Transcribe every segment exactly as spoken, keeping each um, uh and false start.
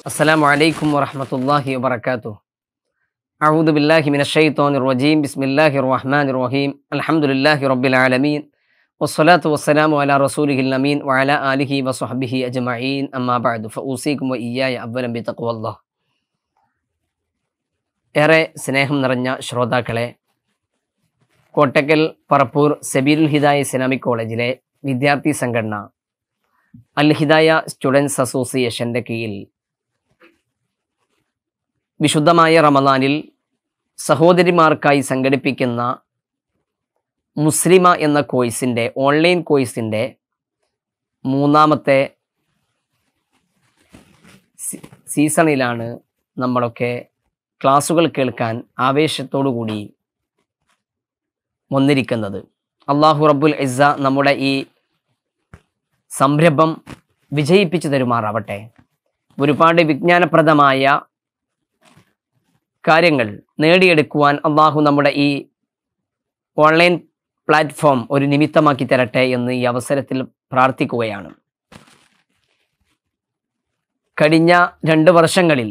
അസ്സലാമു അലൈക്കും വറഹ്മത്തുള്ളാഹി വബറകാതുഹു. അഊദു ബില്ലാഹി മിനശ് ശൈത്വാനിർ റജീം. ബിസ്മില്ലാഹിർ റഹ്മാനിർ റഹീം. അൽഹംദുലില്ലാഹി റബ്ബിൽ ആലമീൻ. വസ്സലാത്തു വസ്സലാമു അലാ റസൂലിഹിൽ അമീൻ വഅലാ ആലിഹി വസ്വഹ്ബിഹി അജ്മഈൻ. അമ്മാ ബഅദു. ഫഊസികും വഇയ്യായ അവ്വലൻ ബിതഖ്വല്ലാഹ്. ഏറെ സ്നേഹം നിറഞ്ഞ ശ്രോതാക്കളെ, കോട്ടക്കൽ പറപ്പൂർ സബീലുൽ ഹിദായ ഇസ്ലാമിക് കോളേജിലെ വിദ്യാർത്ഥി സംഘടന അൽ ഹിദായ സ്റ്റുഡൻസ് അസോസിയേഷൻ്റെ കീഴിൽ വിശുദ്ധമായ റമദാനിൽ സഹോദരിമാർക്കായി സംഘടിപ്പിക്കുന്ന മുസ്ലിമ എന്ന കോഴ്സിൻ്റെ ഓൺലൈൻ കോഴ്സിൻ്റെ മൂന്നാമത്തെ സീസണിലാണ് നമ്മളൊക്കെ ക്ലാസ്സുകൾ കേൾക്കാൻ ആവേശത്തോടു കൂടി വന്നിരിക്കുന്നത്. അള്ളാഹു റബ്ബുൽ ഇസ്സ നമ്മുടെ ഈ സംരംഭം വിജയിപ്പിച്ചു തരുമാറാവട്ടെ. ഒരുപാട് വിജ്ഞാനപ്രദമായ കാര്യങ്ങൾ നേടിയെടുക്കുവാൻ അള്ളാഹു നമ്മുടെ ഈ ഓൺലൈൻ പ്ലാറ്റ്ഫോം ഒരു നിമിത്തമാക്കി തരട്ടെ എന്ന് ഈ അവസരത്തിൽ പ്രാർത്ഥിക്കുകയാണ്. കഴിഞ്ഞ രണ്ട് വർഷങ്ങളിൽ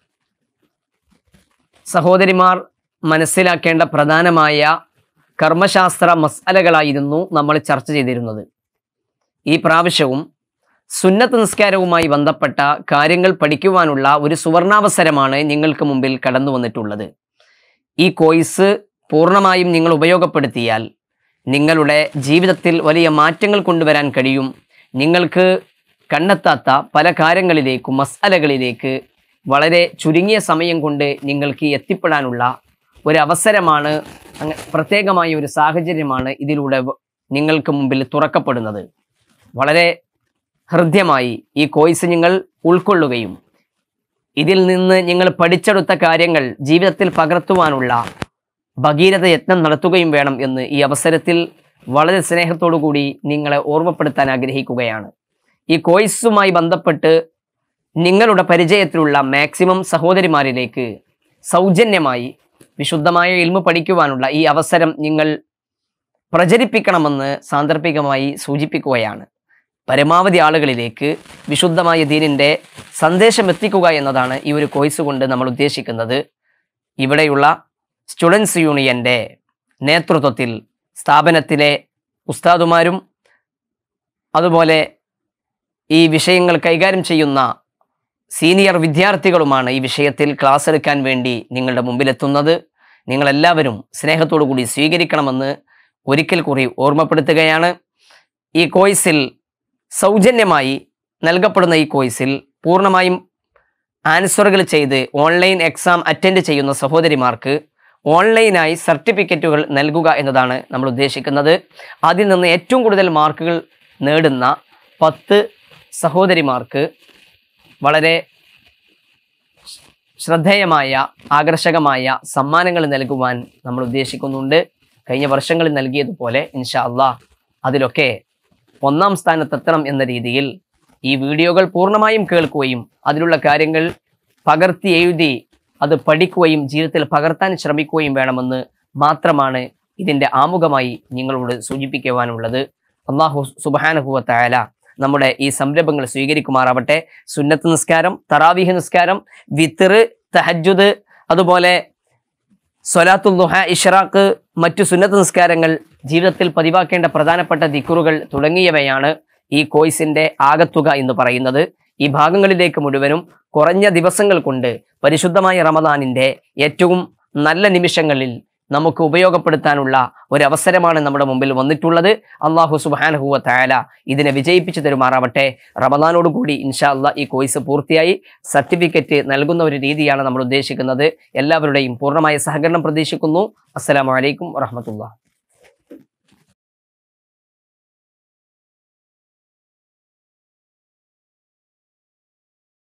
സഹോദരിമാർ മനസ്സിലാക്കേണ്ട പ്രധാനമായ കർമ്മശാസ്ത്ര മസ്അലകളായിരുന്നു നമ്മൾ ചർച്ച ചെയ്തിരുന്നത്. ഈ പ്രാവശ്യവും സുന്നത്ത് നിസ്കാരവുമായി ബന്ധപ്പെട്ട കാര്യങ്ങൾ പഠിക്കുവാനുള്ള ഒരു സുവർണാവസരമാണ് നിങ്ങൾക്ക് മുമ്പിൽ കടന്നു വന്നിട്ടുള്ളത്. ഈ കോഴ്സ് പൂർണ്ണമായും നിങ്ങൾ ഉപയോഗപ്പെടുത്തിയാൽ നിങ്ങളുടെ ജീവിതത്തിൽ വലിയ മാറ്റങ്ങൾ കൊണ്ടുവരാൻ കഴിയും. നിങ്ങൾക്ക് കണ്ടെത്താത്ത പല കാര്യങ്ങളിലേക്കും മസ്അലകളിലേക്ക് വളരെ ചുരുങ്ങിയ സമയം കൊണ്ട് നിങ്ങൾക്ക് എത്തിപ്പെടാനുള്ള ഒരു അവസരമാണ്, പ്രത്യേകമായ ഒരു സാഹചര്യമാണ് ഇതിലൂടെ നിങ്ങൾക്ക് മുമ്പിൽ തുറക്കപ്പെടുന്നത്. വളരെ ഹൃദ്യമായി ഈ കോഴ്സ് നിങ്ങൾ ഉൾക്കൊള്ളുകയും ഇതിൽ നിന്ന് നിങ്ങൾ പഠിച്ചെടുത്ത കാര്യങ്ങൾ ജീവിതത്തിൽ പകർത്തുവാനുള്ള ഭഗീരഥ യത്നം നടത്തുകയും വേണം എന്ന് ഈ അവസരത്തിൽ വളരെ സ്നേഹത്തോടു കൂടി നിങ്ങളെ ഓർമ്മപ്പെടുത്താൻ ആഗ്രഹിക്കുകയാണ്. ഈ കോഴ്സുമായി ബന്ധപ്പെട്ട് നിങ്ങളുടെ പരിചയത്തിലുള്ള മാക്സിമം സഹോദരിമാരിലേക്ക് സൗജന്യമായി വിശുദ്ധമായ ഇൽമു പഠിക്കുവാനുള്ള ഈ അവസരം നിങ്ങൾ പ്രചരിപ്പിക്കണമെന്ന് സാന്ദർഭികമായി സൂചിപ്പിക്കുകയാണ്. പരമാവധി ആളുകളിലേക്ക് വിശുദ്ധമായ ദീനിൻ്റെ സന്ദേശം എത്തിക്കുക എന്നതാണ് ഈ ഒരു കോഴ്സ് കൊണ്ട് നമ്മൾ ഉദ്ദേശിക്കുന്നത്. ഇവിടെയുള്ള സ്റ്റുഡൻസ് യൂണിയൻ്റെ നേതൃത്വത്തിൽ സ്ഥാപനത്തിലെ ഉസ്താദുമാരും അതുപോലെ ഈ വിഷയങ്ങൾ കൈകാര്യം ചെയ്യുന്ന സീനിയർ വിദ്യാർത്ഥികളുമാണ് ഈ വിഷയത്തിൽ ക്ലാസ് എടുക്കാൻ വേണ്ടി നിങ്ങളുടെ മുമ്പിലെത്തുന്നത്. നിങ്ങളെല്ലാവരും സ്നേഹത്തോടു കൂടി സ്വീകരിക്കണമെന്ന് ഒരിക്കൽ കൂടി ഓർമ്മപ്പെടുത്തുകയാണ്. ഈ കോഴ്സിൽ സൗജന്യമായി നൽകപ്പെടുന്ന ഈ കോഴ്സിൽ പൂർണ്ണമായും ആൻസറുകൾ ചെയ്ത് ഓൺലൈൻ എക്സാം അറ്റൻഡ് ചെയ്യുന്ന സഹോദരിമാർക്ക് ഓൺലൈനായി സർട്ടിഫിക്കറ്റുകൾ നൽകുക എന്നതാണ് നമ്മൾ ഉദ്ദേശിക്കുന്നത്. അതിൽ നിന്ന് ഏറ്റവും കൂടുതൽ മാർക്കുകൾ നേടുന്ന പത്ത് സഹോദരിമാർക്ക് വളരെ ശ്രദ്ധേയമായ ആകർഷകമായ സമ്മാനങ്ങൾ നൽകുവാൻ നമ്മൾ ഉദ്ദേശിക്കുന്നുണ്ട്. കഴിഞ്ഞ വർഷങ്ങളിൽ നൽകിയതുപോലെ ഇൻഷാ അല്ലാഹ് അതിലൊക്കെ ഒന്നാം സ്ഥാനത്തെത്തണം എന്ന രീതിയിൽ ഈ വീഡിയോകൾ പൂർണ്ണമായും കേൾക്കുകയും അതിലുള്ള കാര്യങ്ങൾ പകർത്തി എഴുതി അത് പഠിക്കുകയും ജീവിതത്തിൽ പകർത്താൻ ശ്രമിക്കുകയും വേണമെന്ന് മാത്രമാണ് ഇതിൻ്റെ ആമുഖമായി നിങ്ങളോട് സൂചിപ്പിക്കുവാനുള്ളത്. അല്ലാഹു സുബ്ഹാനഹു വ തആല നമ്മുടെ ഈ സംരംഭങ്ങൾ സ്വീകരിക്കുമാറാവട്ടെ. സുന്നത്ത് നിസ്കാരം, തറാവീഹ് നിസ്കാരം, വിത്ർ, തഹജ്ജുദ്, അതുപോലെ സ്വലാത്തുൽ ദുഹ, ഇഷ്റാഖ്, മറ്റു സുന്നത്ത് നിസ്കാരങ്ങൾ, ജീവിതത്തിൽ പതിവാക്കേണ്ട പ്രധാനപ്പെട്ട ദിക്റുകൾ തുടങ്ങിയവയാണ് ഈ കോഴ്സിൻ്റെ ആകത്തുക എന്ന് പറയുന്നത്. ഈ ഭാഗങ്ങളിലേക്ക് മുഴുവനും കുറഞ്ഞ ദിവസങ്ങൾ കൊണ്ട് പരിശുദ്ധമായ റമദാനിൻ്റെ ഏറ്റവും നല്ല നിമിഷങ്ങളിൽ നമുക്ക് ഉപയോഗപ്പെടുത്താനുള്ള ഒരവസരമാണ് നമ്മുടെ മുമ്പിൽ വന്നിട്ടുള്ളത്. അള്ളാഹു സുബ്ഹാനഹു വ തആല ഇതിനെ വിജയിപ്പിച്ചു തരുമാറാവട്ടെ. റമദാനോടുകൂടി ഇൻഷാ അല്ലാഹ് ഈ കോഴ്സ് പൂർത്തിയായി സർട്ടിഫിക്കറ്റ് നൽകുന്ന ഒരു രീതിയാണ് നമ്മൾ ഉദ്ദേശിക്കുന്നത്. എല്ലാവരുടെയും പൂർണ്ണമായ സഹകരണം പ്രതീക്ഷിക്കുന്നു. അസ്സലാമു അലൈക്കും വറഹ്മത്തുള്ളാഹി.